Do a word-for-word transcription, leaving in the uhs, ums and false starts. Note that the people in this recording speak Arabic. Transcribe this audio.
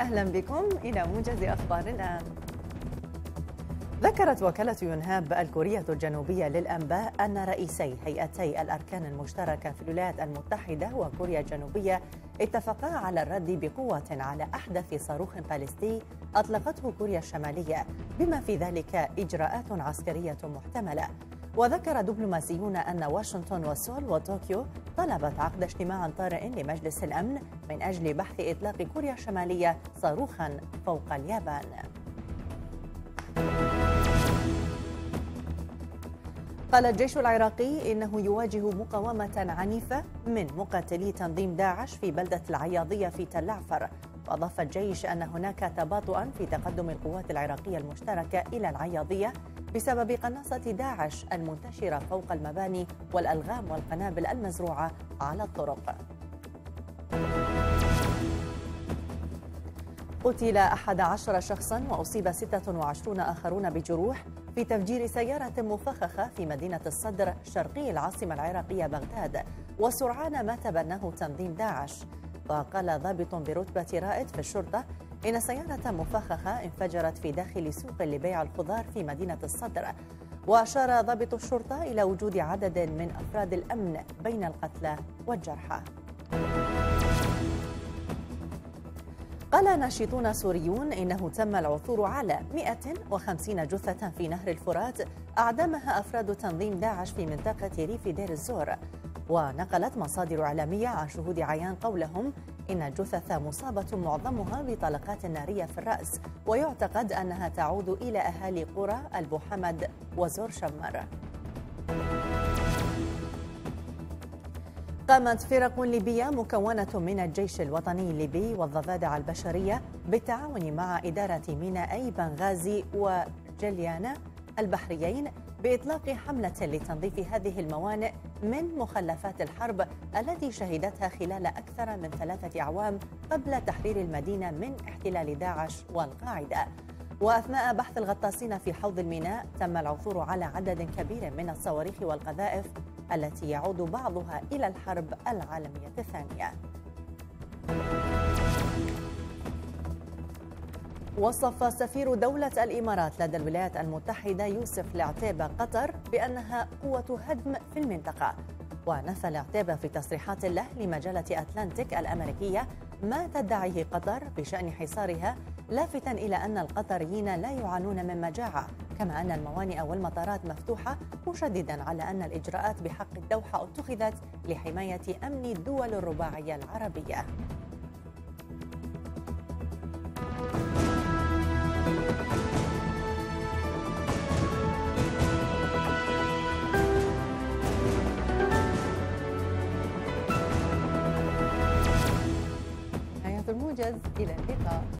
أهلا بكم إلى موجز أخبار الآن. ذكرت وكالة يونهاب الكورية الجنوبية للأنباء أن رئيسي هيئتي الأركان المشتركة في الولايات المتحدة وكوريا الجنوبية اتفقا على الرد بقوة على أحدث صاروخ باليستي أطلقته كوريا الشمالية، بما في ذلك إجراءات عسكرية محتملة. وذكر دبلوماسيون أن واشنطن وسول وطوكيو طلبت عقد اجتماع طارئ لمجلس الأمن من أجل بحث إطلاق كوريا الشمالية صاروخا فوق اليابان. قال الجيش العراقي إنه يواجه مقاومة عنيفة من مقاتلي تنظيم داعش في بلدة العياضية في تل عفر. وأضاف الجيش أن هناك تباطؤا في تقدم القوات العراقية المشتركة إلى العياضية بسبب قناصة داعش المنتشرة فوق المباني والألغام والقنابل المزروعة على الطرق. قتل أحد عشر شخصا وأصيب ستة وعشرون آخرون بجروح في تفجير سيارة مفخخة في مدينة الصدر شرقي العاصمة العراقية بغداد، وسرعان ما تبناه تنظيم داعش. وقال ضابط برتبة رائد في الشرطة إن سيارة مفخخة انفجرت في داخل سوق لبيع الخضار في مدينة الصدر. وأشار ضابط الشرطة إلى وجود عدد من أفراد الأمن بين القتلى والجرحى. قال ناشطون سوريون إنه تم العثور على مئة وخمسين جثة في نهر الفرات أعدمها أفراد تنظيم داعش في منطقة ريف دير الزور. ونقلت مصادر إعلامية عن شهود عيان قولهم إن الجثث مصابة معظمها بطلقات نارية في الرأس، ويعتقد أنها تعود إلى أهالي قرى البو حمد وزور شمر. قامت فرق ليبية مكونة من الجيش الوطني الليبي والضفادع البشرية بالتعاون مع إدارة مينائي بنغازي وجليانا البحريين بإطلاق حملة لتنظيف هذه الموانئ من مخلفات الحرب التي شهدتها خلال أكثر من ثلاثة أعوام قبل تحرير المدينة من احتلال داعش والقاعدة. وأثناء بحث الغطاسين في حوض الميناء تم العثور على عدد كبير من الصواريخ والقذائف التي يعود بعضها إلى الحرب العالمية الثانية. وصف سفير دولة الإمارات لدى الولايات المتحدة يوسف العتيبة قطر بأنها قوة هدم في المنطقة. ونفى العتيبة في تصريحات له لمجلة أتلانتيك الأمريكية ما تدعيه قطر بشأن حصارها، لافتا إلى أن القطريين لا يعانون من مجاعة، كما أن الموانئ والمطارات مفتوحة، مشددا على أن الإجراءات بحق الدوحة اتخذت لحماية أمن الدول الرباعية العربية. نهاية الموجز، إلى اللقاء.